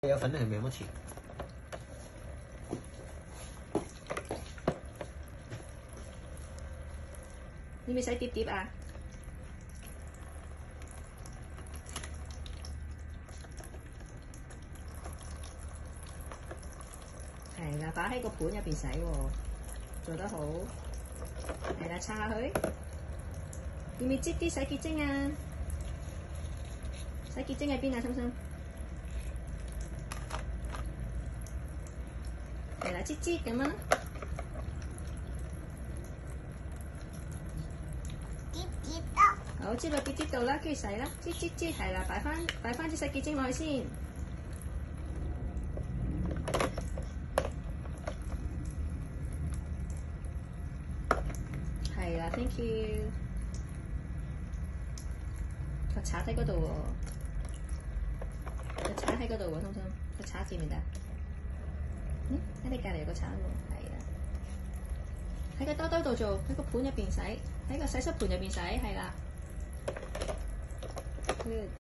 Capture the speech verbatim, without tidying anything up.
有粉定係咩乜錢？ 要唔要洗碟碟啊？係啦，擺喺個盤入邊洗喎，做得好。係啦，擦下佢。要唔要擠啲洗潔精啊？洗潔精喺邊啊，心心？係啦，擠擠咁啊！好，擠落碟碟度啦，跟住洗啦，擠擠擠，係啦，擺翻擺翻啲洗潔精落去先。係啦 ，thank you。個刷喺嗰度喎，個刷喺嗰度喎，通通個刷字面得。嗯，喺你隔離有個刷喎，係啦。喺個兜兜度做，喺個盤入邊洗，喺個洗濕盤入邊洗，係啦。Good。